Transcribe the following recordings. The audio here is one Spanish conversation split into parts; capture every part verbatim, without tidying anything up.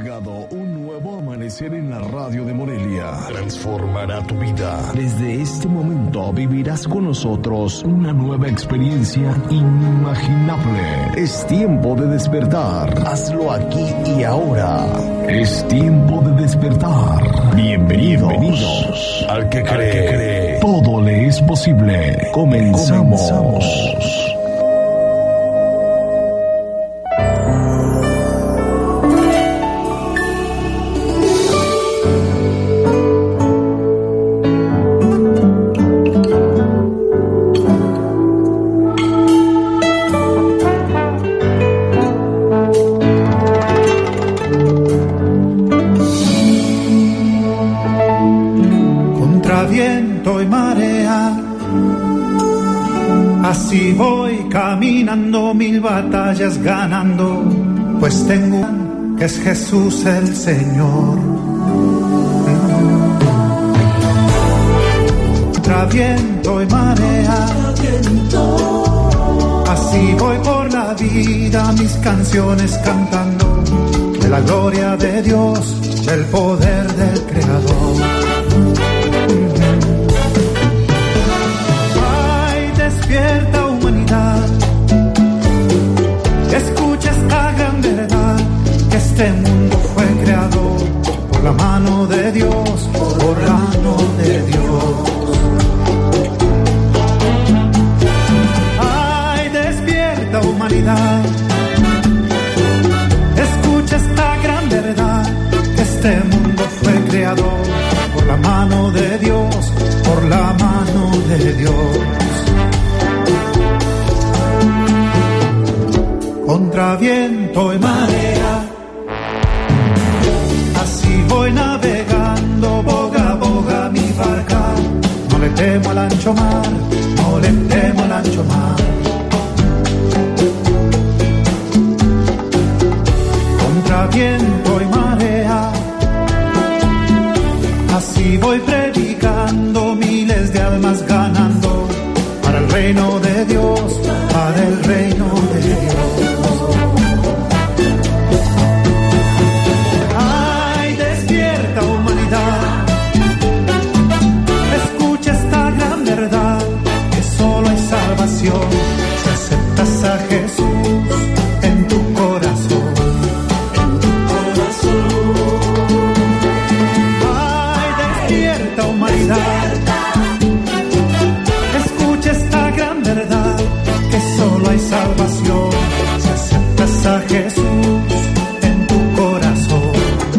llegado un nuevo amanecer en la radio de Morelia. Transformará tu vida. Desde este momento vivirás con nosotros una nueva experiencia inimaginable. Es tiempo de despertar. Hazlo aquí y ahora. Es tiempo de despertar. Bienvenidos, Bienvenidos al que cree. Al que cree. Todo le es posible. Comenzamos. Comenzamos. Así voy caminando, mil batallas ganando, pues tengo que es Jesús el Señor. Contra viento y marea, así voy por la vida, mis canciones cantando de la gloria de Dios, del poder del Creador. Despierta humanidad, escucha esta gran verdad, que este mundo fue creado por la mano de Dios, por la mano de Dios. Ay, despierta humanidad, escucha esta gran verdad, que este mundo fue creado por la mano de Dios, por la mano de Dios. Contra viento y marea, así voy navegando, boga a boga mi barca. No le temo al ancho mar, no le temo al ancho mar. Contra viento y marea, así voy predicando, miles de almas ganando, para el reino de Dios, para el reino de Dios. Si aceptas a Jesús en tu corazón, en tu corazón. Ay, despierta humanidad, escucha esta gran verdad, que solo hay salvación si aceptas a Jesús en tu corazón.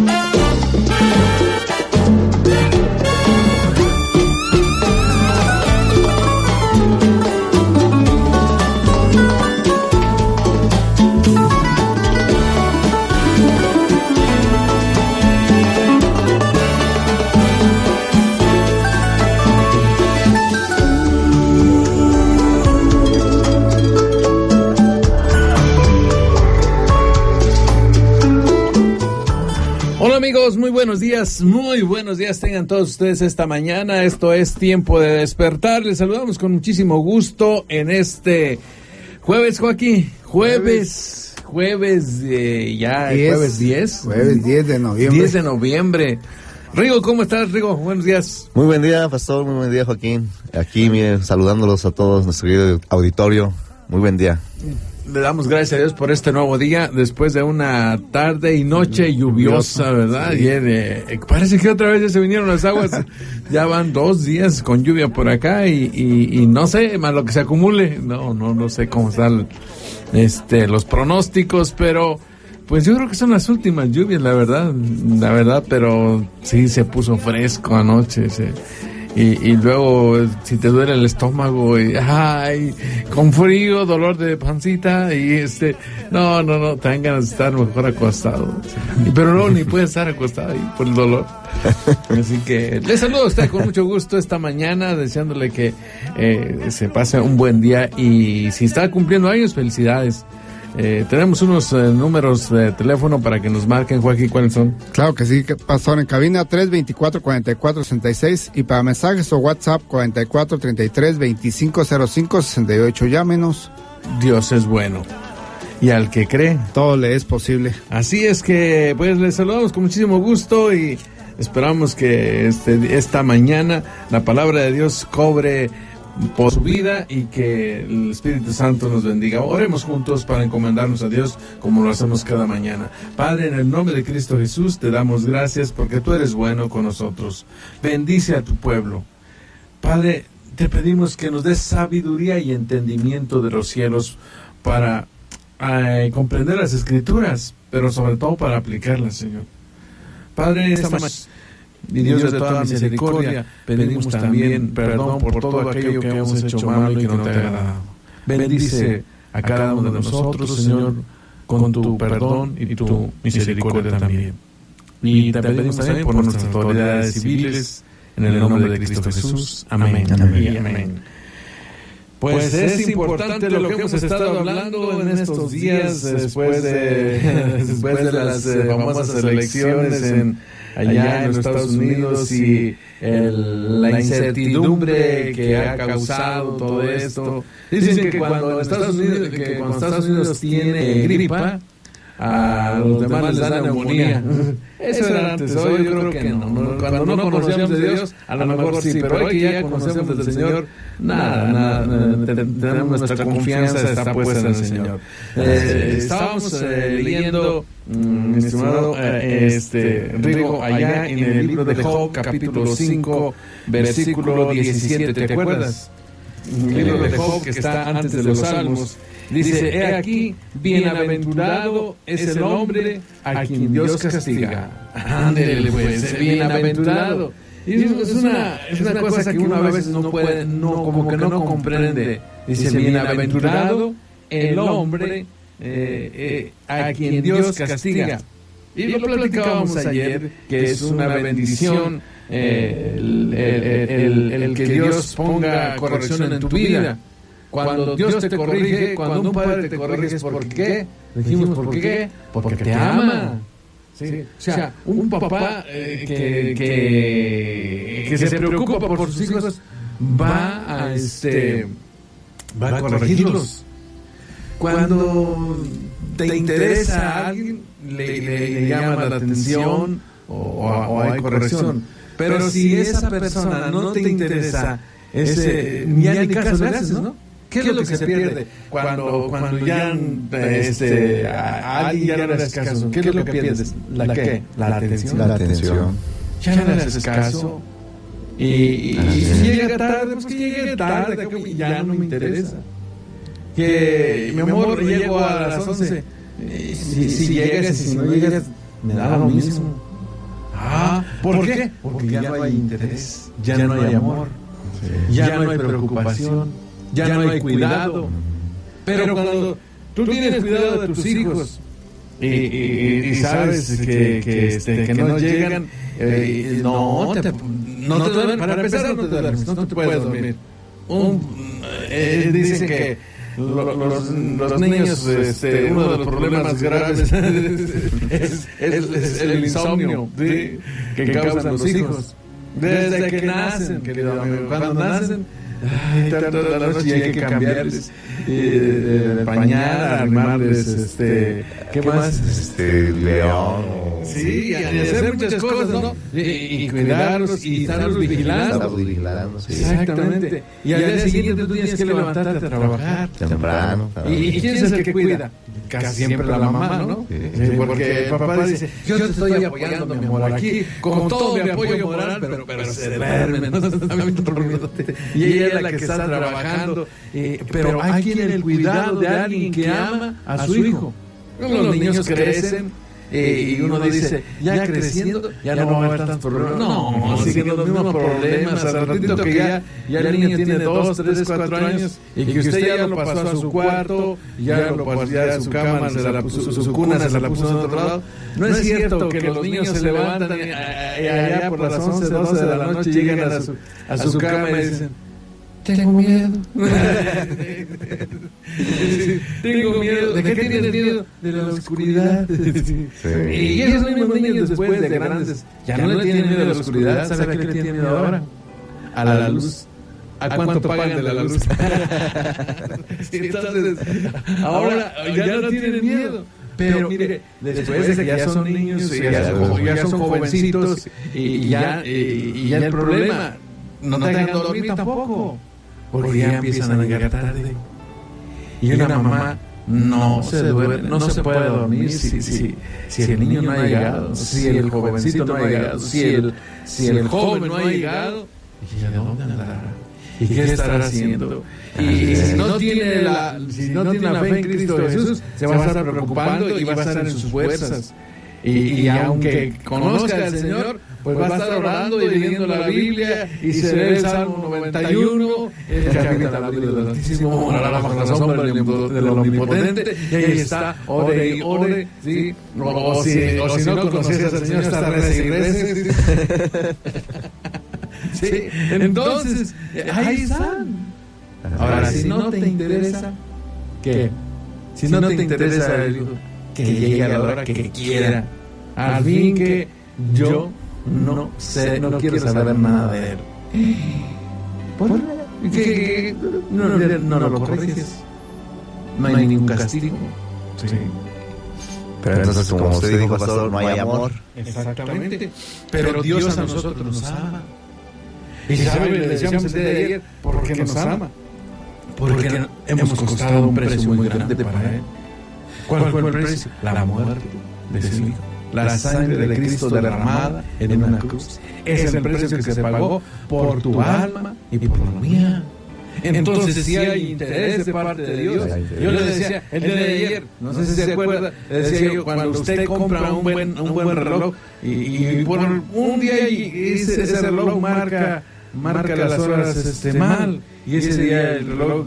Amigos, muy buenos días, muy buenos días tengan todos ustedes esta mañana. Esto es Tiempo de Despertar. Les saludamos con muchísimo gusto en este jueves, Joaquín. Jueves, jueves, eh, ya, diez, jueves diez. Jueves diez de noviembre. diez de noviembre. Rigo, ¿cómo estás, Rigo? Buenos días. Muy buen día, pastor, muy buen día, Joaquín. Aquí, miren, saludándolos a todos, nuestro querido auditorio. Muy buen día. Le damos gracias a Dios por este nuevo día, después de una tarde y noche lluviosa, ¿verdad? Sí. Y, eh, parece que otra vez ya se vinieron las aguas, ya van dos días con lluvia por acá y, y, y no sé, más lo que se acumule, no, no, no sé cómo están este, los pronósticos, pero pues yo creo que son las últimas lluvias, la verdad, la verdad, pero sí se puso fresco anoche, se... Y, y luego, si te duele el estómago, y, ay, con frío, dolor de pancita, y este, no, no, no, te dan ganas de estar mejor acostado. Y, pero luego ni puedes estar acostado ahí por el dolor. Así que les saludo a usted con mucho gusto esta mañana, deseándole que eh, se pase un buen día. Y si está cumpliendo años, felicidades. Eh, tenemos unos eh, números de teléfono para que nos marquen, Joaquín, ¿cuáles son? Claro que sí, pastor, en cabina tres veinticuatro, cuarenta y cuatro sesenta y seis y para mensajes o WhatsApp cuarenta y cuatro, treinta y tres, veinticinco, cero cinco, sesenta y ocho. Llámenos. Dios es bueno. y al que cree, todo le es posible. Así es que, pues, les saludamos con muchísimo gusto y esperamos que este, esta mañana la palabra de Dios cobre por su vida y que el Espíritu Santo nos bendiga. Oremos juntos para encomendarnos a Dios como lo hacemos cada mañana. Padre, en el nombre de Cristo Jesús, te damos gracias porque tú eres bueno con nosotros. Bendice a tu pueblo. Padre, te pedimos que nos des sabiduría y entendimiento de los cielos para eh, comprender las Escrituras, pero sobre todo para aplicarlas, Señor. Padre, en esta mañana, y Dios de toda misericordia, pedimos también perdón por todo aquello que hemos hecho malo y que no te ha agradado. Bendice a cada uno de nosotros, Señor, con tu perdón y tu misericordia también. Y te pedimos también por nuestras autoridades civiles, en el nombre de Cristo Jesús. Amén. Amén. Amén. Pues es importante lo que hemos estado hablando en estos días, después de, después de las eh, famosas elecciones en allá en los Estados Unidos y el, la incertidumbre que ha causado todo esto. Dicen que cuando Estados Unidos, que cuando Estados Unidos tiene gripa, a los demás les da neumonía. Eso era antes, hoy yo creo que no. Cuando no conocíamos de Dios, a lo mejor sí, pero hoy que ya conocemos del Señor, nada, nada, tenemos nuestra confianza está puesta en el Señor. Eh, estábamos eh, leyendo, mi estimado eh, este, Rigo, allá en el libro de Job, capítulo cinco, versículo diecisiete, ¿te acuerdas? El libro de Job que está antes de los Salmos. Dice, he aquí, bienaventurado es el hombre a quien Dios castiga. Ándele, pues, bienaventurado. Y es una, es una cosa que uno a veces no puede, no, como que no comprende. Dice, bienaventurado el hombre eh, eh, a quien Dios castiga. Y lo platicábamos ayer, que es una bendición eh, el, el, el, el, el que Dios ponga corrección en tu vida. Cuando Dios te corrige, cuando un padre te corrige, ¿es por qué? Dijimos, ¿por qué? Porque te ama. ¿Sí? O sea, un papá eh, que, que, que se preocupa por sus hijos va a, este, va a corregirlos. Cuando te interesa a alguien, le, le, le llama la atención o, o, o hay corrección. Pero si esa persona no te interesa, ese, ni ya ni caso le haces, ¿no? ¿Qué es lo que se pierde cuando, cuando ya este, a alguien ya no le haces caso? ¿Qué es lo que pierdes? ¿La qué? La atención. La atención. Ya no le haces caso. Y, y, y si llega tarde, pues que llegue tarde, que ya no me interesa. Que, mi amor, llego a las once. Si, si llegas y si no llegas, me da lo mismo. Ah, ¿por qué? Porque ya no hay interés, ya no hay amor, ya no hay preocupación. Ya no hay cuidado. Pero cuando tú tienes cuidado de tus hijos y, y, y sabes que, que, este, que no llegan, eh, no, te, no te duermes. Para empezar, no te duermes, no te puedes dormir. Un, eh, dicen que los, los, los niños, este, uno de los problemas graves es, es, es, es el insomnio, ¿sí? Que causan los hijos. Desde que nacen, querido amigo, cuando nacen, ay, toda la noche hay que cambiarles eh, el pañal, armarles, este, ¿qué más? Este, león. Sí, y hacer muchas cosas, ¿no? Y, y cuidarlos y estarlos vigilando. Estarlos vigilando, sí. Exactamente. Y al día siguiente tú tienes que levantarte a trabajar. Temprano. ¿Y, y quién es el que cuida? Casi siempre la mamá, ¿no? Sí. Sí, porque el papá dice, yo te estoy apoyando, mi amor, aquí, con todo mi apoyo moral, pero, pero se duerme, ¿no? Y ella es la que está trabajando, eh, pero hay quien el cuidado de alguien que ama a su hijo. Los niños crecen eh, y uno dice, ya creciendo, ya no va a haber tantos problemas. No, siguen los mismos problemas. Al ratito que ya, ya el niño tiene dos, tres, cuatro años y que usted ya lo pasó a su cuarto, ya lo pasó ya a su cama, se la puso, su cuna se la puso en otro lado. No es cierto que los niños se levantan y, y allá por las once, doce de la noche llegan a su, a su cama y dicen, tengo miedo. Tengo miedo. ¿De qué tienes miedo? De la oscuridad. Sí. Y esos mismos niños después de grandes ya no le tienen miedo a la oscuridad. ¿Sabe a qué le tienen miedo ahora? A la luz. ¿a cuánto pagan de la luz? Sí, entonces, ahora ya, ya no tienen miedo. Pero mire, después de que ya son niños y ya, son, ya son jovencitos y, y, ya, y, y ya el problema, no te dejan dormir tampoco, porque ya empiezan a llegar tarde. Y una mamá no se duerme, no se puede dormir si, si, si el niño no ha llegado, si el jovencito no ha llegado, si el, si el joven no ha llegado, ¿y a dónde andará? ¿Y qué estará haciendo? Y si no tiene la, si no tiene la fe en Cristo Jesús, se va a estar preocupando y va a estar en sus fuerzas. Y, y aunque conozca al Señor, pues va a estar orando y leyendo la Biblia, y se lee el Salmo noventa y uno, el que habita la Biblia del Altísimo, morará bajo la sombra del Omnipotente, y ahí está, ore y ore, ¿sí? O si, o si no conocías al Señor, está reza y reza. Sí, entonces, ahí están. Ahora, si no te interesa, ¿qué? Si no te interesa el hijo, que llegue a la hora que quiera. Al fin que yo no sé, no quiero saber nada de él. ¿Por qué? No, no, no, no lo corriges. No hay ningún castigo. Sí. Pero entonces, como usted dijo, pastor, no hay amor. Exactamente. Pero Dios a nosotros nos ama. Y sabe, le decíamos el día de ayer, ¿por qué nos ama? Porque hemos costado un precio muy grande para Él. ¿Cuál fue el precio? La muerte de su Hijo. La sangre de Cristo derramada en una cruz. Es el precio que se pagó por tu alma y por la mía. Entonces, si hay interés de parte de Dios, yo le decía el día de ayer, no sé si se acuerda, le decía yo, cuando usted compra un buen, un buen reloj y, y por un día ese, ese reloj marca, marca las horas este, mal, y ese día el reloj,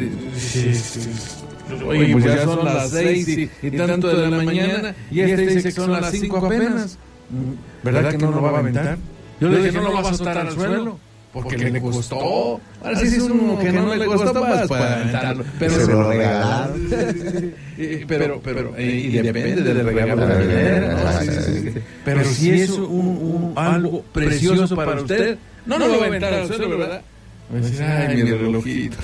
oye, pues ya son las seis y, y tanto de la mañana, y este dice que son las cinco apenas. ¿Verdad que no lo va a aventar? Yo le dije, no lo va a soltar al suelo, porque le costó. Ahora sí es uno que no le costó, más para aventarlo. Pero se lo regalaron. Pero, pero, y depende del regalo que quiera. Pero si es un, un, algo precioso para usted, no, no lo va a aventar al suelo, ¿verdad? Va a decir, ay, mi relojito.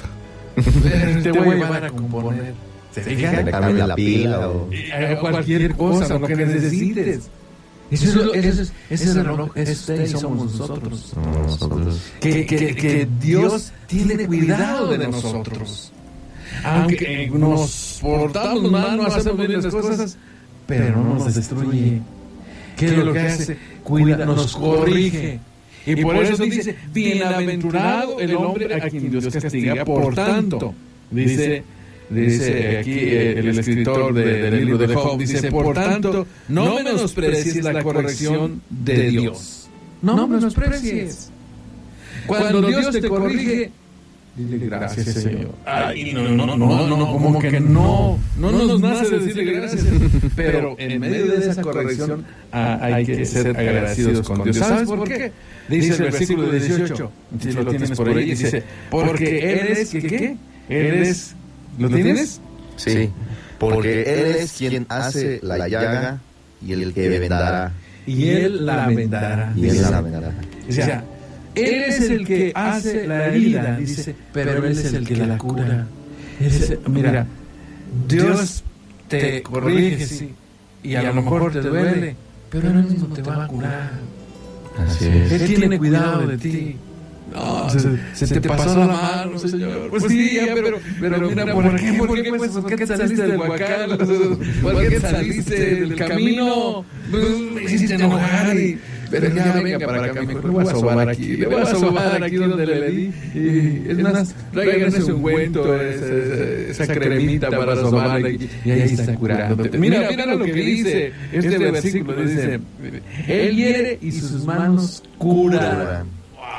Te voy a llevar a componer. ¿Se fijan? Le cambia la pila o cualquier cosa, lo que necesites. Eso es, eso es, ese reloj es usted y somos nosotros. nosotros. Que, que, que Dios tiene cuidado de nosotros. Aunque nos portamos mal, no hacemos bien las cosas, pero no nos destruye. ¿Qué es lo que hace? Cuida, nos corrige. Y por eso dice, bienaventurado el hombre a quien Dios castiga. Por tanto, dice... Dice aquí el, el escritor de, del libro de Job, dice, por tanto, no menosprecies la corrección de Dios. No menosprecies. Cuando Dios te corrige, dile gracias, Señor. Ay, no, no, no, no, no, como que no, no nos nace decirle gracias. Pero en medio de esa corrección hay que ser agradecidos con Dios. ¿Sabes por qué? Dice el versículo dieciocho, si lo tienes por ahí, dice, porque Él es, ¿qué qué? Él es... ¿Lo tienes? Sí, porque Él es quien hace la llaga y el que vendará. Y Él la vendará. Y Él la vendará. O sea, Él es el que hace la herida, dice, pero Él es el que la cura. Es, mira, Dios te corrige, sí, y a lo mejor te duele, pero Él mismo te va a curar. Así es. Él tiene cuidado de ti. No, se, se, se te pasó la mano, Señor. Pues sí, ya, pero, pero mira, ¿por qué? ¿Por qué, pues, ¿por qué saliste del huacal? ¿Por qué saliste del camino? Me hiciste enojar y... Pero ya venga para acá, mejor le voy a sobar aquí. Le voy a sobar aquí donde le di. Y es más, traigan ese ungüento, esa cremita para sobarle. Y ahí está curándote. Mira, mira lo que dice este versículo. Dice, Él hiere y sus manos curan.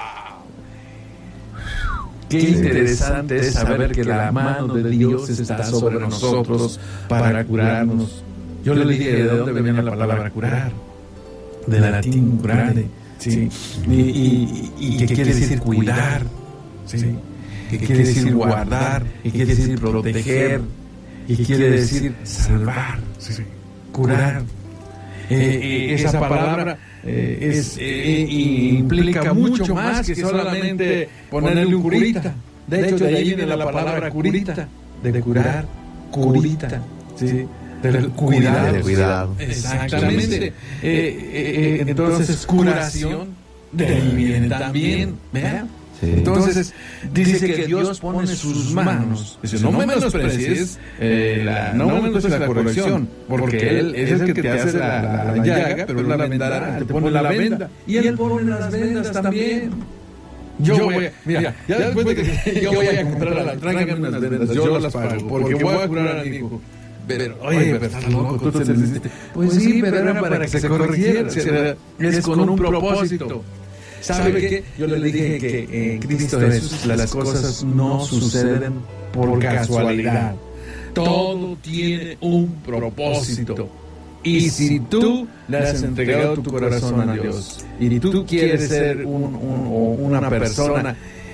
Qué interesante es saber que la mano de Dios está sobre nosotros para curarnos. Yo le dije de dónde venía la palabra curar. Del latín curare, ¿sí? Y, y, y que quiere decir cuidar, ¿sí? Que quiere decir guardar, y quiere decir proteger, y quiere decir salvar, ¿sí? Curar. eh, esa palabra eh, es, eh, implica mucho más que solamente ponerle un curita. De hecho, de ahí viene la palabra curita, de curar, curita, ¿sí? Del cuidado. Del cuidado. Exactamente. Eh, eh, entonces, curación, de ahí viene también, ¿verdad? Sí. Entonces, dice que Dios pone sus manos. Dice, no menosprecies eh, la, no menosprecies la corrección, porque Él es el que te hace la, la, la llaga, pero Él la vendará, te pone la venda. Y Él pone las vendas también. Yo voy a, mira, ya después de que yo voy a comprar la, tráigame unas vendas, yo las pago, porque voy a curar a mi hijo. Pero, oye, pero estás loco, tú te necesitas. Pues sí, pero era para que se corrigiera, es con un propósito. ¿Sabe qué? Yo le dije que en Cristo Jesús las cosas no suceden por casualidad. Todo tiene un propósito. Y si tú le has entregado tu corazón a Dios y tú quieres ser un, un, o una persona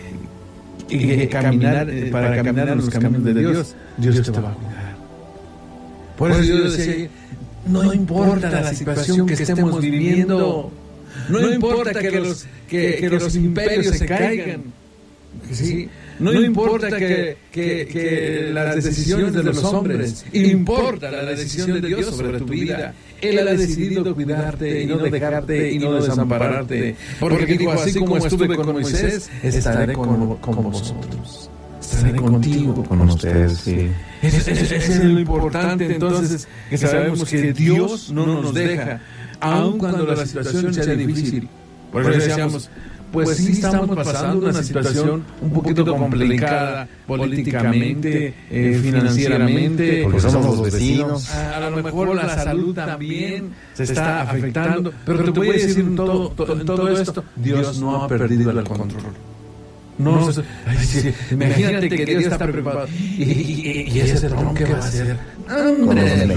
y caminar, para caminar en los caminos de Dios, Dios te va a cuidar. Por eso yo decía, no importa la situación que estemos viviendo, no importa que los, que, que los imperios se caigan, ¿sí? No importa que, que, que las decisiones de los hombres, importa la decisión de Dios sobre tu vida. Él ha decidido cuidarte y no dejarte y no desampararte. Porque dijo, así como estuve con Moisés, estaré con, con vosotros. Estaré contigo. Con ustedes, sí. Eso es, es, es lo importante, entonces, que sabemos que Dios no nos deja, aun cuando la situación sea difícil. Por eso decíamos, pues sí estamos pasando una situación un poquito complicada políticamente, eh, financieramente, porque somos los vecinos. A, a lo mejor la salud también se está afectando, pero te voy a decir en todo, todo, en todo esto, Dios no ha perdido el control. No, no, ay, sí, imagínate que Dios está preocupado. ¿Y, y, y ese Trump qué va a hacer? ¡Hombre!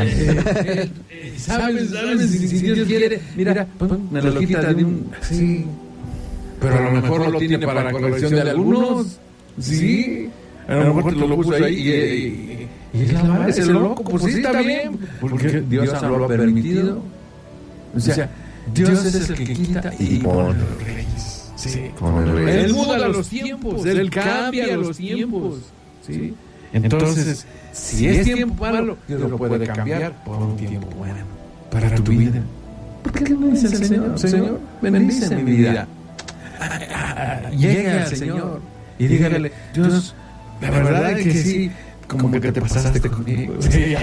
¿Sabes? ¿Sabes? Si, si Dios quiere, mira, me lo quita de un... Sí. Pero a lo mejor lo tiene para la corrección de algunos. Sí. A lo mejor te lo puso ahí y... y, y es la madre, es el loco. Pues sí, está bien. Porque Dios lo ha permitido. O sea, Dios es el que quita y pone reyes. Sí, él muda los tiempos, él cambia los tiempos. ¿Sí? Entonces, si es tiempo malo, Dios lo puede cambiar por un tiempo bueno para tu vida. ¿Por qué no dice el Señor? Señor, bendice mi vida. Llegue al Señor y dígale, Dios, la verdad es que sí, como que te pasaste conmigo. Sí,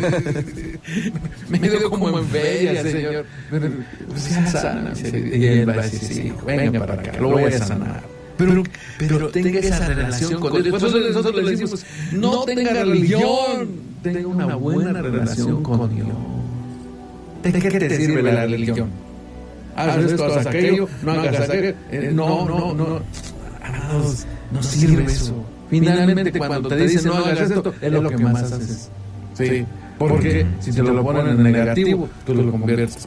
me quedo como en feria, Señor. Pero sea sana. Y Él va a decir, sí, venga para acá, lo voy a sanar. Pero, pero tenga esa relación con Dios. Por eso nosotros le decimos, no tenga religión, tenga una buena relación con Dios. ¿De qué te sirve la religión? Haz esto, haz aquello, no hagas aquello. No, no, no. Amados, no sirve eso. Finalmente, cuando te dicen no hagas esto, es lo que más haces. Sí, porque si te lo ponen en negativo, tú lo conviertes.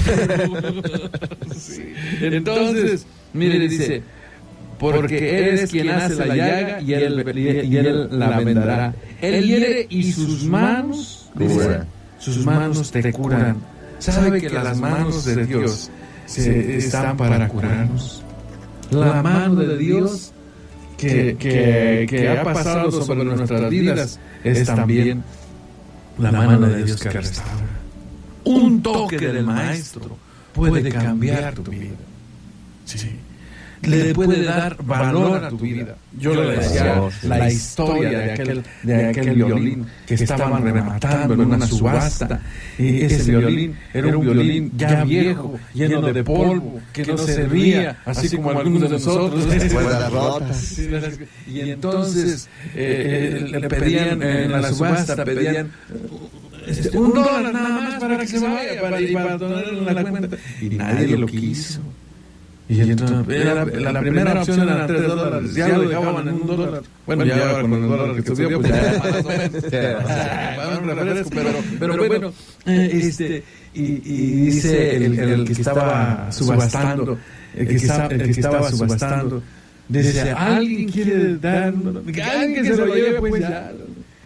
Sí. Entonces, mire, dice, porque eres quien hace la llaga y él, y él la vendará. Él hiere y sus manos, dice, sus manos te curan. ¿Sabe que las manos de Dios se, están para curarnos? La mano de Dios Que, que, que ha pasado sobre nuestras vidas es también la mano de Dios que restaura. Un toque del Maestro puede cambiar tu vida. Sí. Le puede dar valor a tu vida. Yo le decía la historia de aquel, de aquel violín que estaban rematando en una subasta. Y ese violín era un violín ya viejo, lleno de polvo, que no servía, así como algunos de nosotros. Cuerdas rotas. Y entonces eh, le pedían en la subasta, pedían este, un dólar nada más para que se vaya, para, y para ponerlo en la cuenta. Y nadie lo quiso. Y entonces, era, la, la primera opción eran tres dólares, ya lo dejaban en un dólar. Bueno, ya ahora con el dólar que subió, pues ya más o menos. Un refresco, pero, pero bueno, este, y, y dice el, el que estaba subastando, el que, está, el que estaba subastando, decía, alguien quiere dar, alguien que se lo lleve, pues ya.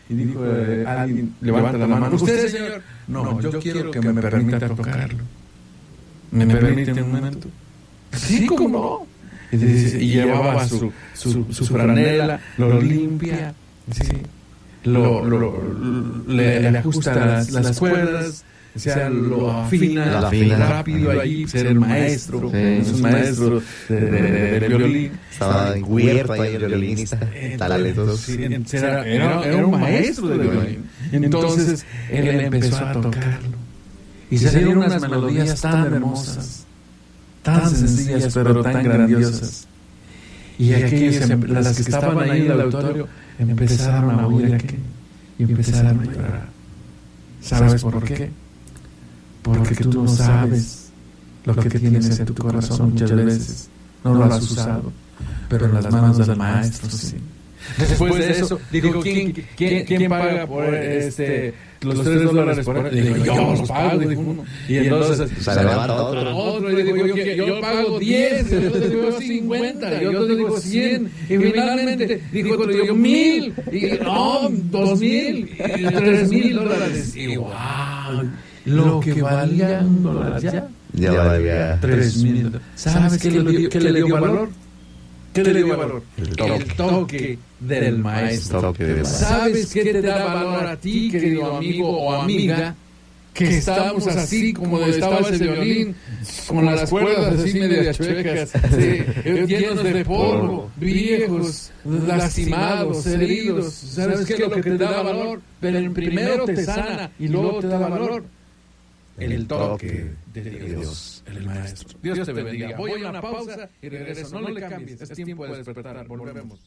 y dijo, eh, alguien levanta la mano, ¿usted, señor? No, yo quiero que me permita tocarlo. ¿Me permite un momento? Sí, ¿cómo no? Y, dice, y llevaba su, su, su franela, lo limpia, sí, lo, lo, lo, le, le ajusta las, las cuerdas, o sea, lo afina, lo afina rápido allí, ser el maestro, sí, es un maestro de, de, de, de violín. Estaba huerto ahí el violinista, talentoso. Sí, era, era, era un maestro de violín. Entonces, él empezó a tocarlo. Y salieron unas melodías tan hermosas, tan sencillas, pero tan grandiosas. Y aquellos, las que estaban ahí en el auditorio, empezaron a oír aquello y empezaron a llorar. ¿Sabes por qué? Porque tú no sabes lo que tienes en tu corazón muchas veces. No lo has usado, pero en las manos del maestro sí. Después de eso, digo, ¿quién, quién, quién paga por este, los tres dólares por él? Digo, yo los pago, dijo uno. Y entonces, se levanta otro. Otro, y digo, yo, yo pago diez, yo te digo cincuenta, yo te digo cien. Y finalmente, dijo otro, yo mil, y no, dos mil, y tres mil dólares. Y wow, lo que valía un dólar ya, ya valía tres mil. ¿Sabes qué le dio, qué le dio valor? ¿Qué le dio valor? El toque, el toque del maestro. Toque de ¿Sabes qué te da valor a ti, querido amigo o amiga? Que estamos así como estaba ese violín, con las cuerdas así medias chuecas, sí, llenos de polvo, viejos, lastimados, heridos. ¿Sabes qué es lo que te da valor? Pero primero te sana y luego te da valor. El toque de Dios, el maestro. Dios te bendiga. Voy a una pausa y regreso. No le cambies, es tiempo de despertar. Volvemos.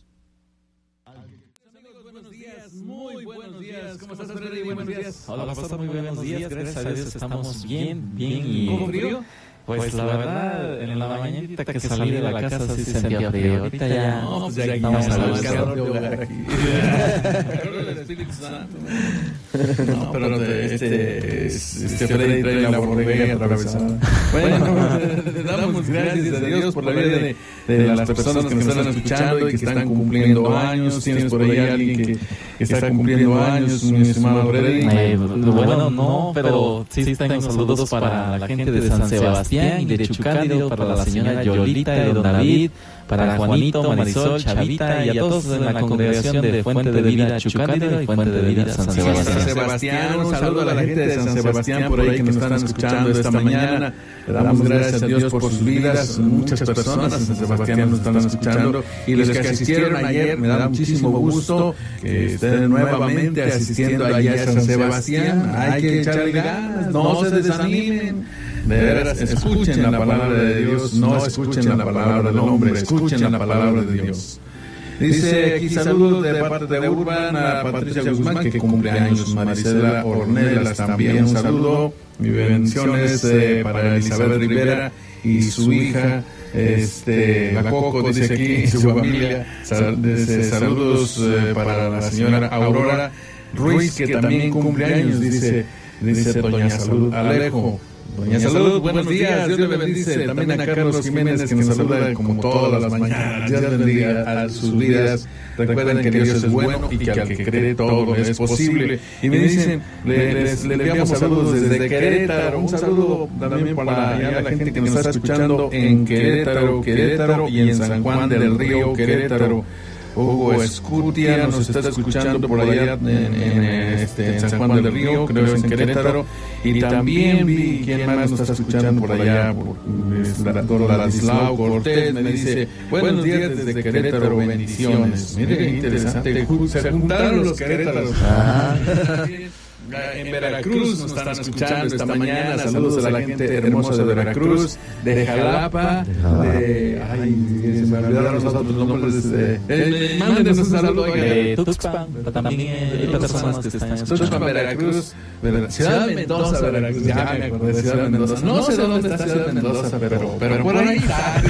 Amigos, buenos días, muy buenos días. ¿Cómo estás, Freddy? Buenos días. Hola, pastor, muy buenos días. Gracias a Dios estamos bien, bien. Y ¿con frío? Pues, pues la verdad, en la mañanita que salí de la casa sí sentía frío. Ahorita ya no, pues ya estamos a a buscar de hogar aquí. Calor del Espíritu Santo. No, pero este, este Freddy trae la bordega atravesada. Bueno, le damos gracias a Dios por la vida de, de las personas que nos están escuchando y que están cumpliendo años. Tienes por ahí alguien que, que está cumpliendo años, mi estimado Freddy. Eh, bueno, no, pero sí tengo saludos para la gente de San Sebastián y de Chucándido, para la señora Yolita y don David, para Juanito, Marisol, Chavita y a todos en la congregación de Fuente de Vida Chucándido y Fuente de Vida San Sebastián. San Sebastián, un saludo a la gente de San Sebastián por ahí que nos están escuchando esta mañana. Le damos gracias a Dios por sus vidas. Muchas personas en San Sebastián nos están escuchando y los que asistieron ayer, me da muchísimo gusto que estén nuevamente asistiendo allá a San Sebastián. Hay que echarle ganas, no se desanimen. De veras, escuchen la palabra de Dios, no escuchen la palabra del hombre, escuchen la palabra de Dios. Dice aquí saludos de parte de Urban a Patricia Guzmán, que cumple años, Maricela Ornelas también un saludo, mis bendiciones eh, para Elizabeth Rivera y su hija, este, la Coco, dice aquí, y su familia. Sal, dice, saludos eh, para la señora Aurora Ruiz, que también cumple años, dice, dice doña Salud Alejo. Doña Salud, buenos días, Dios le bendice. También a Carlos Jiménez, que nos saluda como todas las mañanas. Dios bendiga a sus vidas. Recuerden que Dios es bueno y que al que cree todo es posible. Y me dicen, le, les, le enviamos saludos desde Querétaro. Un saludo también para la gente que nos está escuchando en Querétaro, Querétaro y en San Juan del Río, Querétaro. Hugo Escutia nos está escuchando por allá en, en, este, en San Juan del Río, creo que es en Querétaro, y también vi quién más nos está escuchando por allá, por el doctor Ladislao Cortés, me dice, buenos días desde Querétaro, bendiciones. Mire, interesante, se juntaron los Querétaros. Ah. En Veracruz nos están escuchando esta mañana. Saludos a la gente hermosa de Veracruz, de Jalapa, de... Ay, se me olvidaron los otros nombres. De, eh, mándenos un saludo. De Tuxpan, también hay personas que están en Tuxpan, Veracruz, Ciudad de Mendoza, Veracruz. Ya me acordé de Ciudad de Mendoza. No sé dónde está Ciudad de Mendoza, pero, pero por ahí está.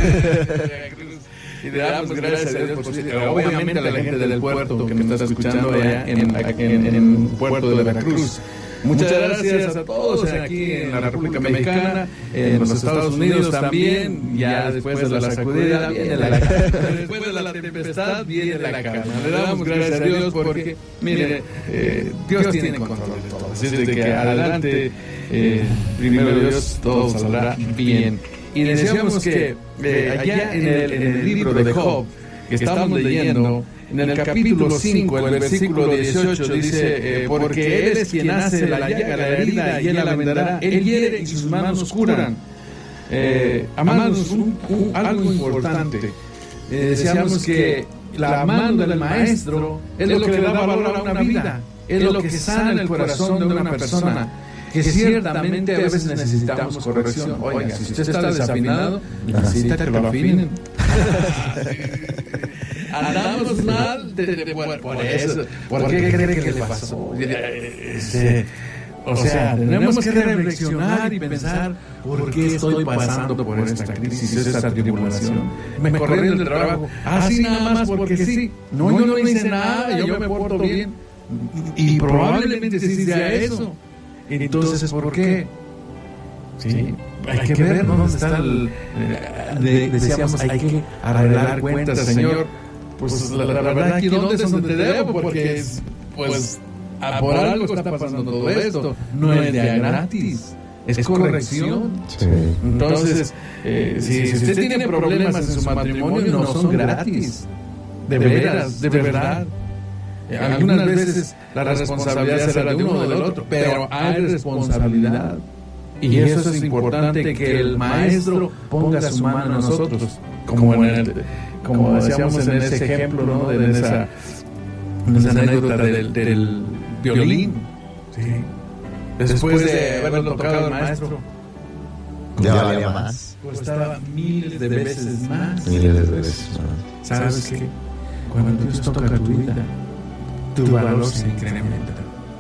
Y le damos gracias a Dios por su vida. Obviamente a la gente del puerto que me está escuchando allá en, en, en, en Puerto de Veracruz. Muchas gracias a todos aquí en la República Mexicana, en los Estados Unidos también. Ya después de la sacudida viene la calma. Después de la tempestad viene la calma. Le damos gracias a Dios porque, mire, eh, Dios tiene control de todo. Así de que adelante, eh, primero Dios, todo saldrá bien. Y decíamos que eh, allá en el, en el libro de Job, que estamos leyendo, en el capítulo cinco, el versículo dieciocho, dice, eh, porque Él es quien hace la llaga, la herida, y Él la vendará. Él hiere y sus manos curan. Eh, amados, un, un, algo importante. Eh, decíamos que la mano del maestro es lo que le da valor a una vida, es lo que sana el corazón de una persona. Que ciertamente a veces necesitamos corrección. Oiga, si usted está desafinado, necesita que lo afinen. Andamos mal de, de, de, por, por eso. ¿Por qué cree que le pasó? Este, o sea, tenemos que reflexionar y pensar por qué estoy pasando por esta crisis, esta tribulación. Me corrieron del trabajo, así nada más porque sí. No, yo no hice nada, yo me porto bien. Y probablemente sí sea eso. Entonces, ¿por qué? Sí, hay que ver dónde está el... De, decíamos, hay que arreglar cuentas, Señor. Pues la, la verdad aquí, ¿dónde es donde te debo? Porque, pues, por algo está pasando todo esto. No es de a gratis, es corrección. Sí. Entonces, eh, si, si usted tiene problemas en su matrimonio, no son gratis. De veras, de verdad. Algunas veces la responsabilidad será de uno o del otro, pero hay responsabilidad. Y eso es importante, que el maestro ponga su mano en nosotros, como, en el, como decíamos en ese ejemplo, ¿no? De esa, en esa anécdota del, del violín. Sí. Después de haberlo tocado el maestro, ya valía más. Costaba miles de veces más. Miles de veces más. ¿Sabes qué? Cuando Dios toca tu vida, tu valor se incrementa.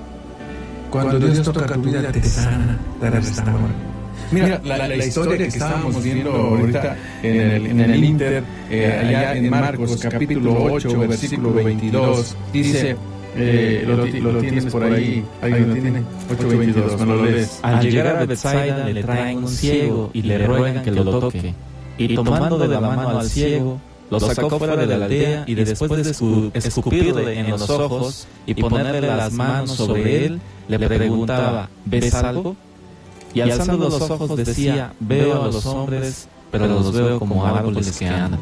Cuando Dios toca tu vida, te sana, te restaura. Mira, la, la, la historia que estábamos viendo ahorita en el, en el Inter, eh, allá en Marcos, capítulo ocho, versículo veintidós, dice, eh, lo, lo tienes por ahí, ahí lo tiene, ocho veintidós, me lo lees. Al llegar a Betsaida le traen un ciego y le ruegan que lo toque. Y tomando de la mano al ciego, lo sacó fuera de la aldea y después de escu- escupirle en los ojos y ponerle las manos sobre él, le preguntaba, ¿ves algo? Y alzando los ojos decía, veo a los hombres, pero los veo como árboles que andan.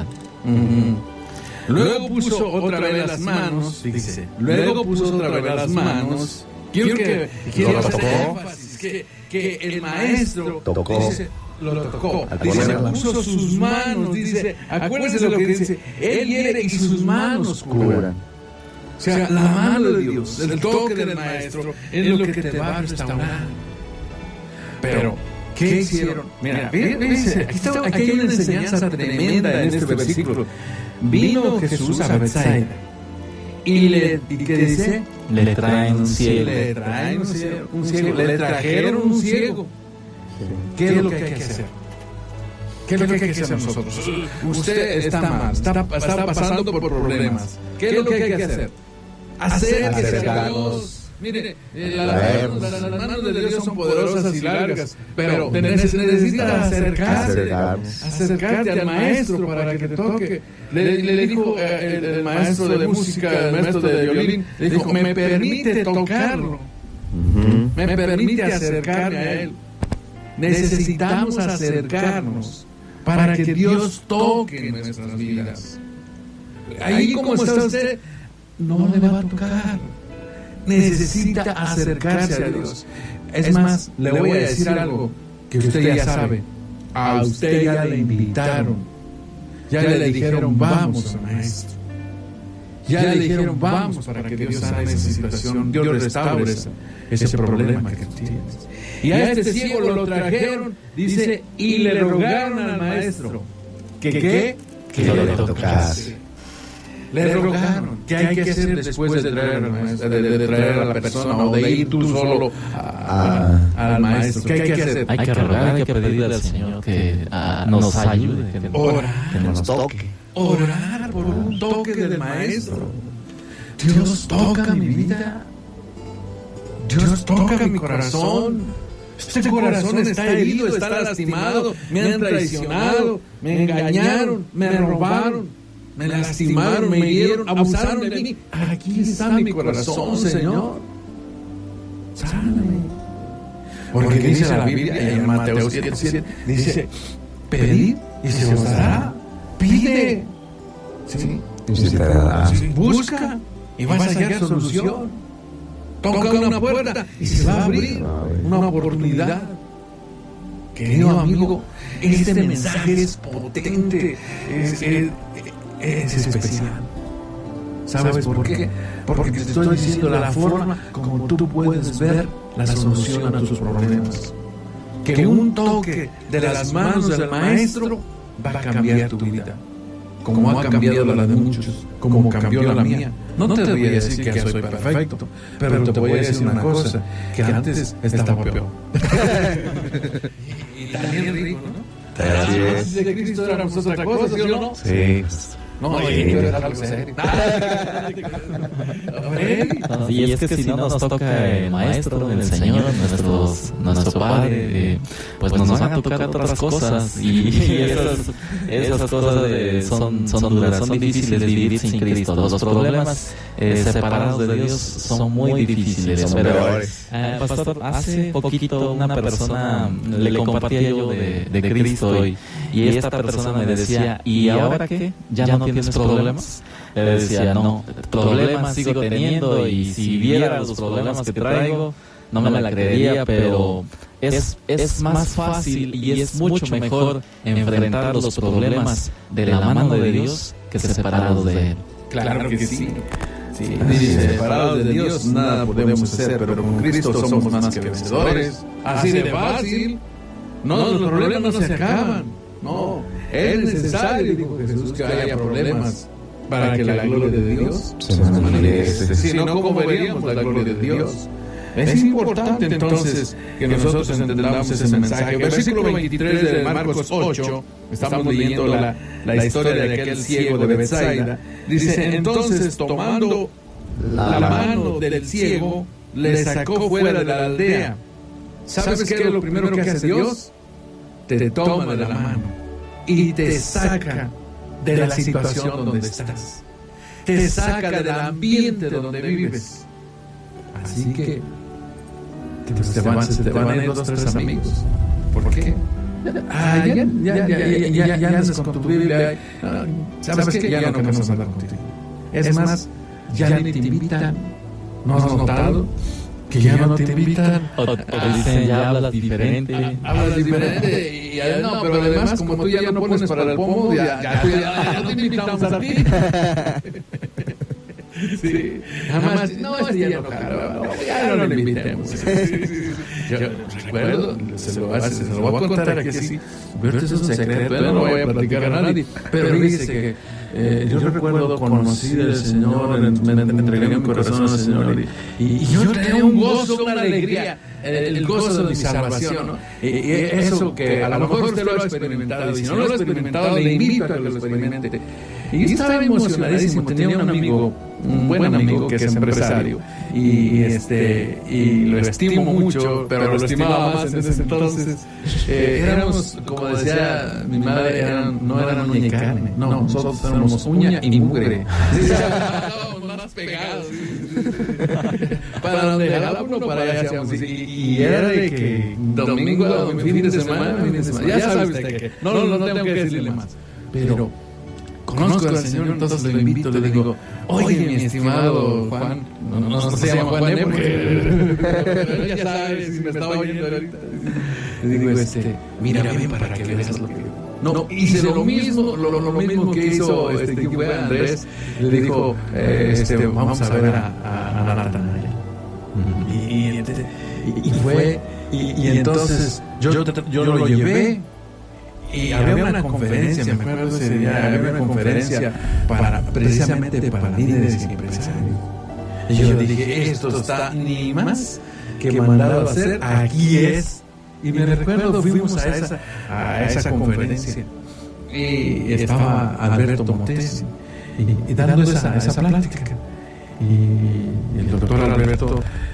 Mm-hmm. Luego puso otra vez las manos, dice, luego puso otra vez las manos. Quiero que, quiero hacer énfasis, que, que el maestro tocó. Dice, lo tocó, dice, puso sus manos, dice, acuérdense de lo que dice, Él hiere y sus manos curan. O sea, la mano de Dios, el toque del maestro, es lo que te va a restaurar. Pero, ¿qué hicieron? Mira, dice, aquí, está, aquí hay una enseñanza tremenda en este versículo. Vino Jesús a Betsaida y le, ¿y qué dice? Le traen un ciego. Le traen un ciego, un ciego, le trajeron un ciego. ¿Qué es lo que hay que hacer? ¿Qué es lo que hay que hacer nosotros? Usted está mal, está, está pasando por problemas. ¿Qué es lo que hay que hacer? Acérquese a Dios. Mire, las manos de Dios son poderosas y largas, pero necesitas acercarse, acercarte al maestro para que te toque. Le, le dijo el, el maestro de música, el maestro de violín, le dijo, me permite tocarlo, uh-huh. me permite acercarme a él. Necesitamos acercarnos para que Dios toque nuestras vidas. Ahí como está usted, no le va a tocar. Necesita acercarse a Dios. Es más, le voy a decir algo que usted ya sabe. A usted ya le invitaron. Ya le dijeron, vamos, maestro. Ya le dijeron, vamos para que Dios sane esa situación, Dios restaure ese problema que tienes. Y a este ciego lo trajeron, dice, y le rogaron al maestro. ¿Que qué? Que le tocase. Le rogaron. ¿Qué hay que hacer después de traer al maestro, de, de traer a la persona o de ir tú solo a, a, al maestro? ¿Qué hay que hacer? Hay que rogar, hay que pedirle al Señor que uh, nos ayude, que, orar, que nos toque. Orar por un toque del maestro. Dios toca mi vida. Dios toca mi corazón. Este corazón está herido, está lastimado, me han traicionado, me engañaron, me robaron, me lastimaron, me hirieron, abusaron de mí. Aquí está mi corazón, Señor. Sáname. Porque dice la Biblia en Mateo siete siete, dice, pedid y se os dará, pide, ¿sí? Y se te dará. Busca y vas a hallar solución. Toca una puerta y se va a abrir una oportunidad. Querido amigo, este mensaje es potente, es, es, es especial. ¿Sabes por qué? Porque te estoy diciendo la forma como tú puedes ver la solución a tus problemas. Que un toque de las manos del Maestro va a cambiar tu vida, como ha cambiado la de muchos, como cambió la mía. No te voy a decir que soy perfecto, pero te voy a decir una cosa, que antes estaba peor. Y también rico, ¿no? Así es. Antes de Cristo éramos otra cosa, ¿sí o no? Sí. No, y es algo serio. Y es que si no nos toca el Maestro, el Señor, nuestros, nuestro Padre, eh, pues nos van a tocar otras cosas. Y, y esas, esas cosas de, son, son duras, son difíciles de vivir sin Cristo. Los problemas eh, separados de Dios son muy difíciles. Pero, eh, Pastor, hace poquito una persona le compartía yo de, de Cristo y, y esta persona me decía, ¿y ahora qué? ¿Ya no tienes problemas? Le decía, no, problemas sigo teniendo y si viera los problemas que traigo, no me la creería, pero es, es más fácil y es mucho mejor enfrentar los problemas de la mano de Dios que separados de Él. Claro que sí. Sí. Dice, separados de Dios nada podemos hacer, pero con Cristo somos más que vencedores. Así de fácil. No, los problemas no se acaban. No, es necesario, dijo Jesús, que haya problemas para que la gloria de Dios se manifieste. Si no, ¿cómo veríamos la gloria de Dios? Es importante entonces que nosotros entendamos ese mensaje. Versículo veintitrés de Marcos ocho, estamos leyendo la, la historia de aquel ciego de Betsaida. Dice, entonces tomando la mano del ciego, le sacó fuera de la aldea. ¿Sabes qué es lo primero que hace Dios? Te toma de la mano y te saca de la situación donde estás. Te saca del ambiente donde vives. Así que te, te, van, te van a ir dos, tres amigos. ¿Por qué? Ah, ya, ya, ya, ya, ya, ya andas con tu Biblia. ¿Sabes qué? Ya no queremos hablar contigo. Es más, ya ni te invitan. ¿No has notado? Que ya no te invitan. O, o te dicen, ya hablas diferente. Hablas diferente. Y, y, no, pero además, como tú ya no pones para el pomo, ya, ya, ya, ya no te invitamos a ti. Sí. Jamás, no, este ya no jala, ya no lo invitemos. Yo recuerdo, se lo, hace, se lo voy a contar aquí así, pero esto es un secreto, no lo voy a platicar a nadie. Pero dice que eh, yo recuerdo conocí al Señor, me, me entregué mi corazón al Señor y, y yo tenía un gozo, una alegría, el, el gozo de mi salvación, ¿no? Y, y eso que a lo mejor usted lo ha experimentado, y si no lo ha experimentado, le invito a que lo experimente. Y estaba emocionadísimo, tenía un amigo, un buen amigo que es empresario, y este y lo estimo mucho, pero lo estimaba más en ese entonces. Eh, éramos, como decía mi madre, eran, no eran uña y carne, no, nosotros éramos uña y mugre. Estábamos más pegados. Para donde jalaba uno, para allá hacíamos. Y, y era de que domingo a fin de semana, fin de semana. Ya sabe usted que no, no, no tengo que decirle más. Pero conozco al Señor, entonces lo invito, le digo, oye, mi estimado Juan, no, no, no, no se llama Juan, ¿eh? Porque ya sabes, si me estaba oyendo ahorita. Le digo, este, mira, ven para que veas lo que digo. No, hice lo mismo, lo, lo mismo que hizo este, que fue Andrés. Le dijo, eh, este, vamos a ver a, a, a Natanael. Y, y, y fue, y, y entonces yo, yo lo llevé. Y había una conferencia, me acuerdo ese día, había una conferencia para, precisamente para líderes y empresarios. Y yo dije, esto está ni más que mandado a hacer, aquí es. Y me recuerdo, fuimos a esa, a esa conferencia y estaba Alberto Montesi y, y dando esa, esa plática. Y el doctor Alberto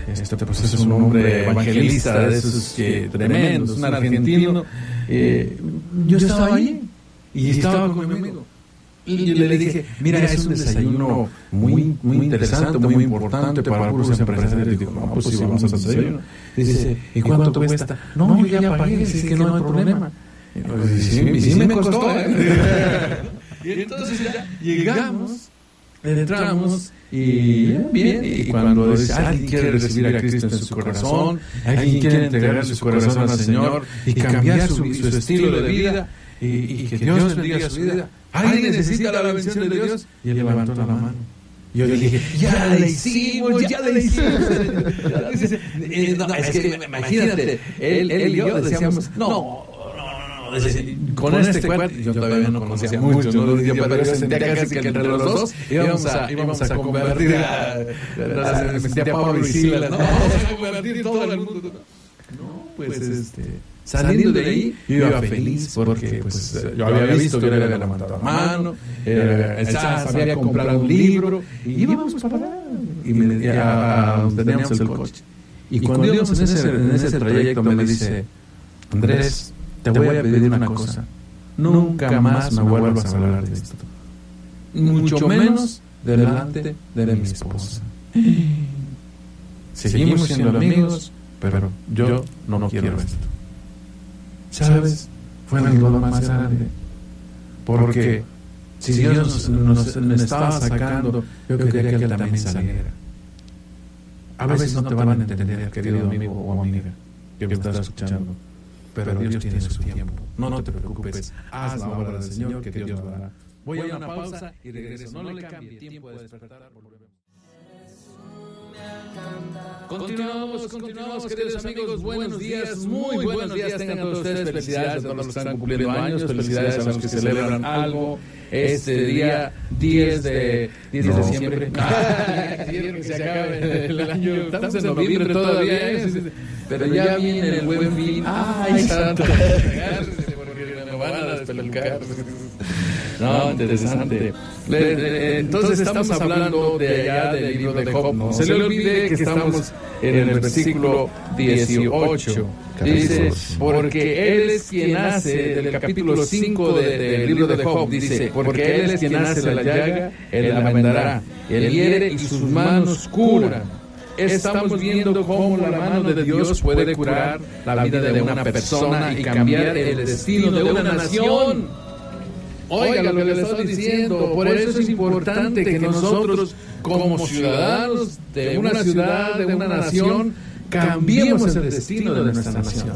este, pues es un hombre evangelista de esos que tremendos, un argentino. Eh, yo estaba allí y estaba con mi amigo. Y le dije, mira, es un desayuno muy muy interesante, muy importante para puros empresarios. Digo, no, pues sí, vamos a desayuno. Dice, ¿y cuánto cuesta? No, yo ya pagué, dice que no hay problema. Y sí, sí me costó, ¿eh? Y entonces ya llegamos, entramos y bien, y cuando dice, alguien quiere recibir a Cristo en su corazón, alguien quiere entregar su corazón al Señor y cambiar su, su estilo de vida y, y que Dios bendiga su vida, alguien necesita la bendición de Dios, y él levantó la mano. Yo le dije, ya la hicimos, ya la hicimos. eh, no, es que imagínate, él, él y yo decíamos, no, con este cuate, yo todavía no conocía mucho, no decía, pero yo sentía casi que entre los dos íbamos a, íbamos a convertir a, me sentía Pablo y Silas, ¿no? Vamos a convertir todo el mundo. No, pues este, saliendo de ahí, yo iba feliz porque pues yo había visto que él había levantado la mano, él sabía comprar un libro, y íbamos para allá, y me, a, a, teníamos el coche. Y cuando íbamos en ese, en ese trayecto me dice, Andrés, te voy a pedir una cosa, nunca más me vuelvas a hablar de esto, mucho menos delante de mi esposa. Seguimos siendo amigos, pero yo no, no quiero esto. ¿Sabes? Fue el dolor más grande, porque si Dios nos, nos, nos estaba sacando, yo quería que él también saliera. A veces no te van a entender, querido amigo o amiga que me estás escuchando, pero Dios tiene su tiempo. No, no te preocupes. Haz la obra del Señor que Dios lo hará. Voy a una pausa y regreso. No le cambie tiempo de despertar. Continuamos, continuamos, queridos amigos. Buenos días, muy buenos días. Tengan todos ustedes. Felicidades a todos los que están cumpliendo años. Felicidades a los que celebran algo. Este día diez de diciembre. Que se acabe el año. Estamos en noviembre todavía. Pero ya viene el buen fin. ¡Ay, santo! Porque me van a despelucar. No, interesante. Entonces estamos hablando de allá del libro de Job. No se le olvide que estamos en el versículo dieciocho. Dice, porque Él es quien hace, del capítulo cinco de, del libro de Job, dice, porque Él es quien hace la llaga, Él la vendará, Él hiere y sus manos curan. Estamos viendo cómo la mano de Dios puede curar la vida de una persona y cambiar el destino de una nación. Oiga lo que le estoy diciendo, por eso es importante que nosotros, como ciudadanos de una ciudad, de una nación, cambiemos el destino de nuestra nación.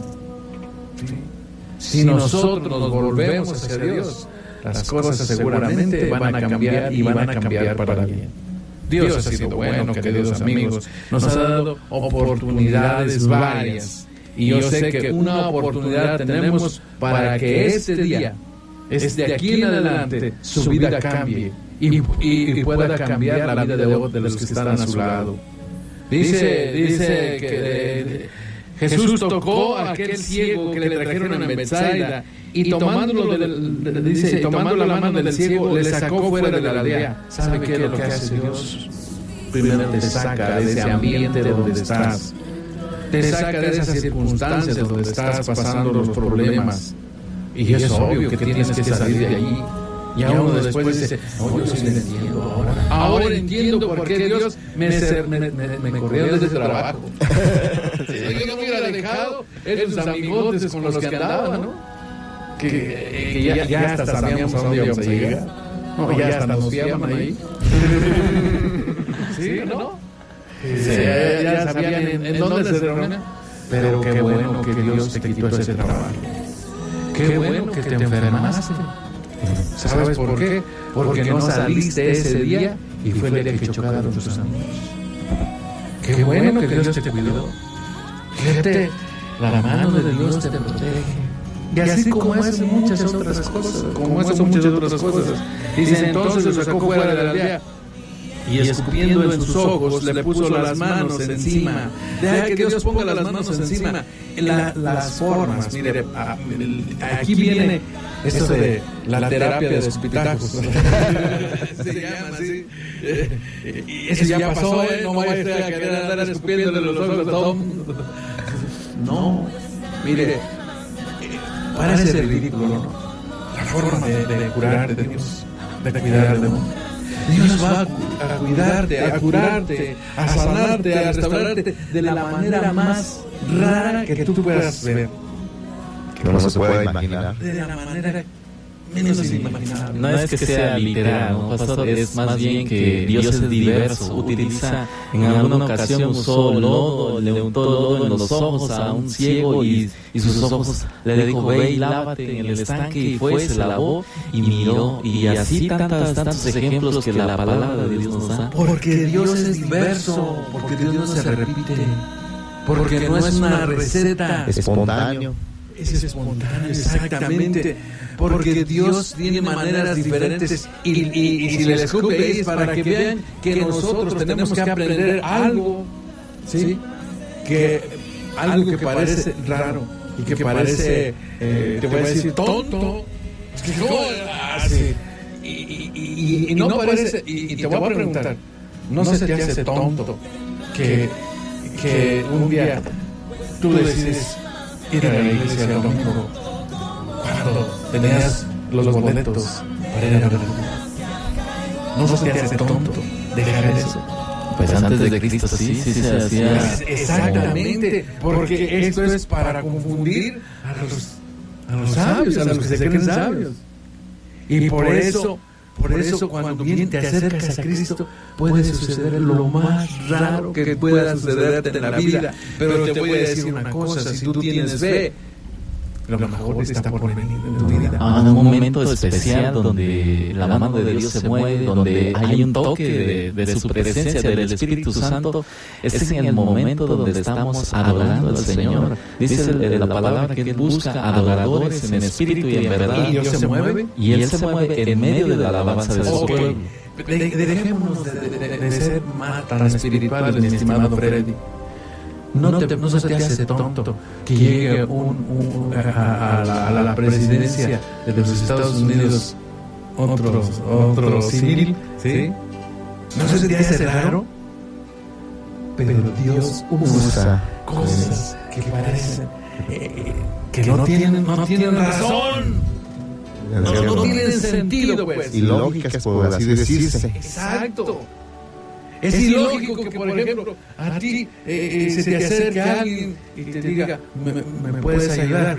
Si nosotros nos volvemos hacia Dios, las cosas seguramente van a cambiar y van a cambiar para bien. Dios ha sido bueno, queridos amigos, nos ha dado oportunidades varias, y yo sé que una oportunidad tenemos para que este día, desde aquí en adelante, su vida cambie y, y, y pueda cambiar la vida de, de los que están a su lado. Dice, dice que de, Jesús tocó a aquel ciego que le trajeron en Betsaida y tomándolo de, de, de, dice, tomando la mano del ciego le sacó fuera de la aldea. ¿Sabe qué es lo que hace Dios? Primero te saca de ese ambiente donde estás, te saca de esas circunstancias donde estás pasando los problemas. Y es obvio que tienes que salir de allí. Y a uno después dice, no, yo sí entiendo ahora. Ahora entiendo por qué Dios me, me, me, me corrió desde el trabajo. Si yo no hubiera dejado esos amigotes con los que andaba, ¿no? Que, que, que ya, ya hasta sabíamos a dónde íbamos a llegar. No, ya hasta nos fiaban ahí. ¿Sí, no? Sí, ya, ya sabían en, en dónde se reunían. Pero qué bueno que Dios te quitó ese trabajo. Qué bueno que te enfermaste. ¿Sabes por qué? Porque no saliste ese día y fue el día que chocaron tus amigos. Qué bueno que Dios te cuidó. Fíjate, la mano de Dios te protege. Y así como hace muchas otras cosas, como hace muchas otras cosas. Dice, entonces lo sacó fuera de la aldea. y escupiendo en sus ojos le puso las manos encima. Deja que Dios ponga las manos encima. La, las formas, mire, a, el, aquí viene esto de la terapia de escupitajos. Se llama así. Y eso ya pasó, ¿eh? No vaya usted a querer andar escupiéndole los ojos a todo el mundo. No, mire, parece ridículo, ¿no? La forma de, de curarte de Dios, de cuidar de uno. Dios va a cuidarte, a curarte, a sanarte, a restaurarte de la manera más rara que tú puedas ver. Que no se pueda imaginar. De la manera menos inimaginable. No es que sea literal, ¿no, pastor? Es más bien que Dios es diverso. Utiliza, en alguna ocasión usó lodo, le untó lodo en los ojos a un ciego y, y sus ojos le dijo, ve y lávate en el estanque, y fue, se lavó y miró. Y así tantos, tantos ejemplos que la palabra de Dios nos da. Porque Dios es diverso, porque Dios no se repite, porque no es una receta. Espontáneo. Es espontáneo, exactamente, porque Dios tiene maneras diferentes y, y, y si les escupe es para que vean que nosotros tenemos que aprender algo, ¿sí? Que algo que parece raro y que parece, eh, te voy a decir, tonto, es que ¿cómo? Así, y, y, y, y no parece, y, y te voy a preguntar, ¿no se te hace tonto que, que un día tú decides ir a la iglesia el domingo cuando tenías los boletos para ir a ver? No se te hace tonto dejar eso. Pues antes de Cristo sí, sí se hacía. Exactamente, porque esto es para confundir a los, a los sabios, a los que se creen sabios. Y por eso, por eso cuando bien te acercas a Cristo, puede suceder lo más raro que pueda sucederte en la vida. Pero te voy a decir una cosa, si tú tienes fe, lo mejor está por venir en tu vida. Ah, un momento especial donde la mano de Dios se mueve, donde hay un toque de, de su presencia, del Espíritu Santo, es en el momento donde estamos adorando al Señor. Dice la palabra que Él busca adoradores en espíritu y en verdad. ¿Y Dios se mueve? Y Él se mueve en medio de la alabanza de su Okay. pueblo. De, de, dejémonos de, de, de ser más tan espirituales, mi estimado Freddy. No, te, no se te hace tonto que llegue un, un, a, a, la, a la presidencia de los Estados Unidos otro, otro civil, ¿sí? ¿No se te hace raro? Pero Dios usa cosas que parecen eh, que no tienen, no tienen razón, no, no, no tienen sentido, pues. Y lógicas, por así decirse. Exacto. Es ilógico que, por ejemplo, a ti eh, eh, se te acerque alguien y te diga, ¿me, me, me puedes ayudar?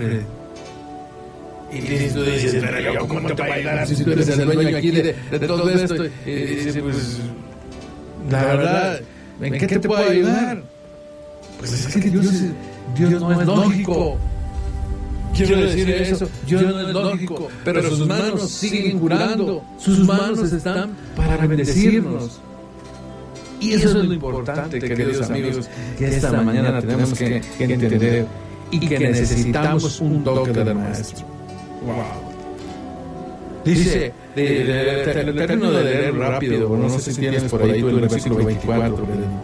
Y tú dices, pero yo, ¿cómo te voy a ayudar si tú eres el dueño aquí de, de todo esto? Y dice, pues, la verdad, ¿en qué te puedo ayudar? Pues es que Dios, Dios no es lógico. Quiero decir eso, Dios no es lógico, pero sus manos siguen curando, sus manos están para bendecirnos. Y eso es lo importante, queridos amigos, que esta mañana tenemos que, que entender y que necesitamos un toque del Maestro. Wow. Dice, de, de, de, de, termino de leer rápido, no sé si tienes por ahí tú el versículo veinticuatro.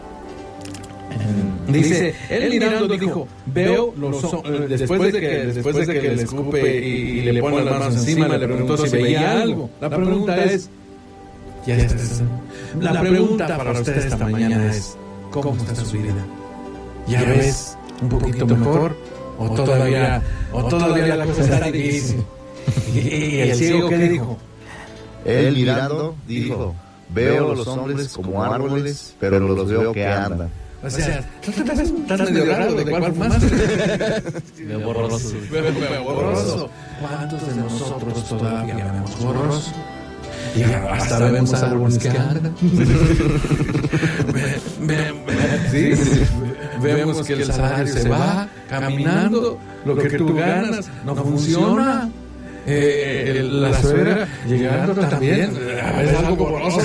Dice, él mirando dijo, veo los ojos, después de que después de que le escupe y, y le pone las manos encima, le preguntó si veía algo. La pregunta es, ya estás. La pregunta para usted esta mañana es, ¿cómo está su vida? ¿Ya ves un poquito mejor? ¿O todavía, o todavía la cosa está difícil? ¿Y el ciego qué dijo? Él mirando dijo, veo los hombres como árboles, pero los veo que andan. O sea, estás medio raro, ¿de cuál fumaste? De borroso. De borroso. ¿Cuántos de nosotros todavía vemos borroso? Y hasta vemos árboles que andan. Sí, vemos que el salario se va caminando, lo que tú ganas no funciona. Eh, el, la suegra llegando también, a veces algo borroso.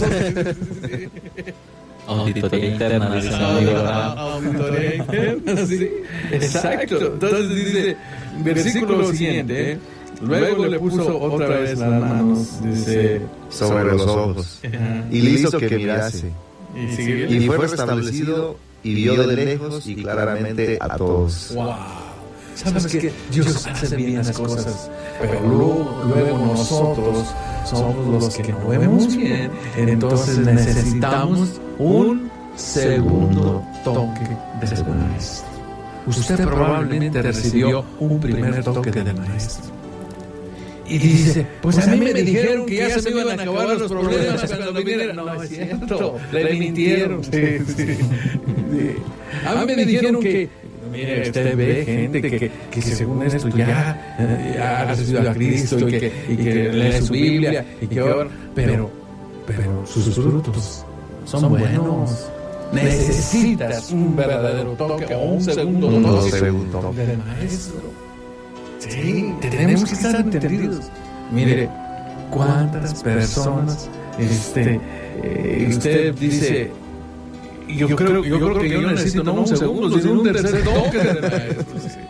Auditoría interna, dice el amigo. Auditoría interna, sí. Exacto. Entonces dice, versículo siguiente, ¿eh? Luego le puso otra vez las manos, dice, sobre los ojos, y le hizo que mirase, Y, sigue, y fue restablecido y vio de lejos y claramente a todos. Wow. ¿Sabes qué? Dios hace bien las cosas, pero luego, luego nosotros somos los que no vemos bien, entonces necesitamos un segundo toque del maestro. Usted probablemente recibió un primer toque del maestro. Y dice, pues a mí me dijeron que ya se me iban a acabar los problemas cuando viniera. No, es cierto, le mintieron. Sí, sí, sí. A mí me dijeron que, mire, usted ve gente que, que, que según esto ya, ya ha recibido a Cristo y que, y que lee su Biblia, y que ahora, pero, pero sus frutos son buenos. Necesitas un verdadero toque o un segundo toque del maestro. Sí, tenemos que estar entendidos. Mire, cuántas personas, este, eh, usted dice, yo creo, yo creo que yo necesito no un segundo, sino un tercer toque del maestro.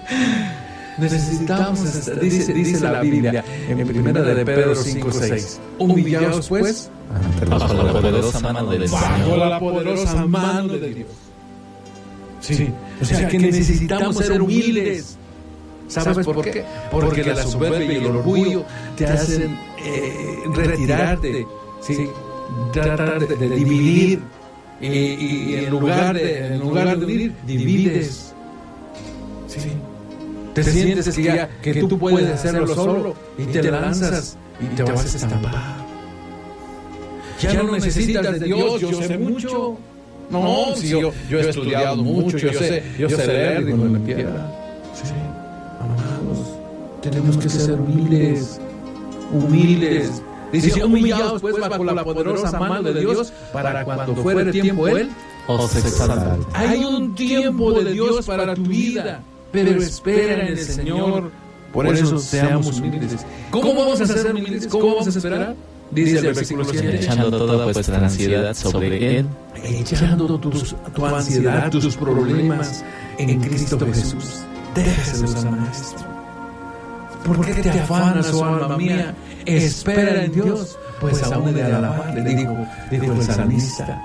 Necesitamos, dice, dice la Biblia en primera de Pedro cinco seis, humillaos pues bajo la poderosa mano de Dios. Bajo la poderosa mano de Dios. Sí, o sea que necesitamos ser humildes. ¿Sabes por qué? Porque la soberbia y el orgullo te hacen eh, retirarte, ¿sí? Tratar de, de dividir y, y en lugar de en lugar de unir, divides. ¿Sí? Te, te sientes que, ya, que tú puedes hacerlo solo y te lanzas y te vas a estampar. Ya no necesitas de Dios, yo sé mucho. No, si yo, yo he estudiado mucho, yo sé, yo sé leer, digo, no me pierda. Sí. Tenemos que ser humildes, humildes. Dice, humillados pues bajo la poderosa mano de Dios, para cuando fuere tiempo Él os exaltará. Hay un tiempo de Dios para tu vida, pero espera en el Señor. Por eso seamos humildes. ¿Cómo vamos a ser humildes? ¿Cómo vamos a esperar? Dice el versículo siete. Echando toda vuestra ansiedad sobre Él. Echando tus, tu ansiedad, tus problemas en Cristo Jesús. Déjaselos al Maestro. ¿Por qué te afanas, oh alma mía? Espera en Dios, pues aún he de alabarle, dijo, dijo el salmista.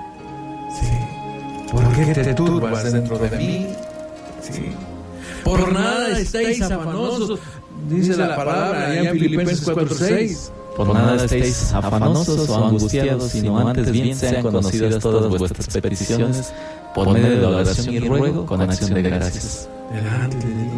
Sí. ¿Por qué te turbas dentro de mí? Sí. Por nada estáis afanosos, dice la palabra allá en Filipenses cuatro seis. Por nada estéis afanosos o angustiados, sino antes bien sean conocidas todas vuestras peticiones por medio de la oración y ruego con acción de gracias. Delante de Dios.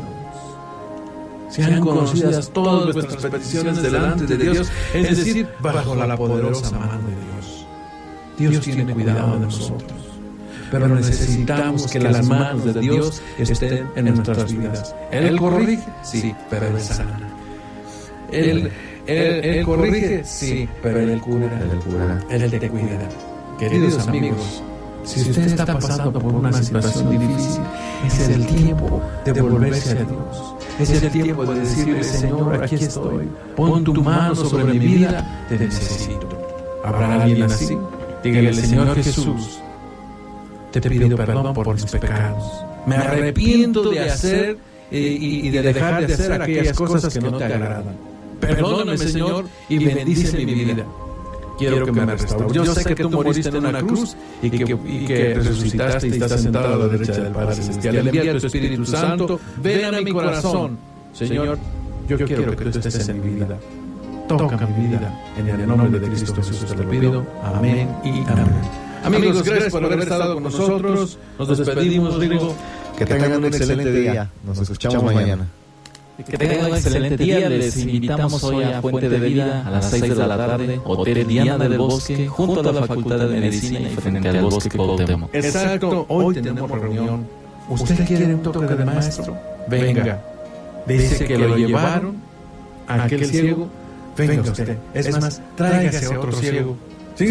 Sean conocidas todas vuestras peticiones delante de Dios, es decir, bajo la poderosa mano de Dios. Dios tiene cuidado de nosotros, pero necesitamos que las manos de Dios estén en nuestras vidas. Él corrige, sí, pero Él sana. Él, él, él corrige, sí, pero Él cura. Él te cuida. Queridos amigos, si usted está pasando por una situación difícil, es el tiempo de volverse a Dios. Es el tiempo de decirle, Señor, aquí estoy. Pon tu mano sobre mi vida, te necesito. ¿Habrá alguien así? Dígale, Señor Jesús, te pido perdón por mis pecados. Me arrepiento de hacer eh, y, y de dejar de hacer aquellas cosas que no te agradan. Perdóname, Señor, y bendice mi vida. Quiero que me restaures. Yo sé que tú moriste en una cruz y que, y que resucitaste y estás sentado a la derecha del Padre Celestial. Envía tu Espíritu Santo, ven a mi corazón. Señor, yo quiero que tú estés en mi vida. Toca mi vida. En el nombre de Cristo Jesús te lo pido. Amén y amén. Amigos, gracias por haber estado con nosotros. Nos despedimos, digo. Que tengan un excelente día. Nos escuchamos mañana. Que tengan un excelente día. Les invitamos hoy a Fuente de Vida a las seis de la tarde, Hotel Diana del Bosque, junto a la Facultad de Medicina y frente al Bosque Cuauhtémoc. Exacto, hoy tenemos reunión. ¿Usted quiere un toque de maestro? Venga. Dice que lo llevaron a aquel ciego. Venga usted. Es más, tráigase a otro ciego. Sí,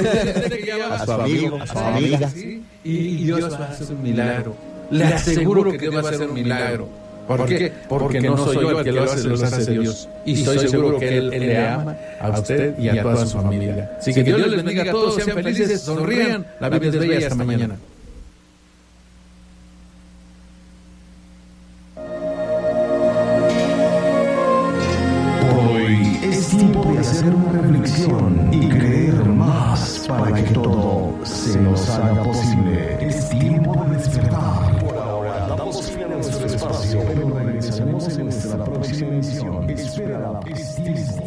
a su amigo, a su amiga. Y Dios va a hacer un milagro. Le aseguro que Dios va a hacer un milagro. ¿Por qué? Porque no soy yo el que lo hace, los hace Dios. Y estoy seguro que Él, Él le ama a usted y a toda su familia. Así que Dios les bendiga a todos, sean felices, sonrían. La vida es bella. Hasta mañana. Hoy es tiempo de hacer una reflexión y creer más para que todo se nos haga posible. Es tiempo de despertar. Por ahora damos fin a nuestro espacio, pero regresaremos en nuestra próxima emisión. Espera, es tiempo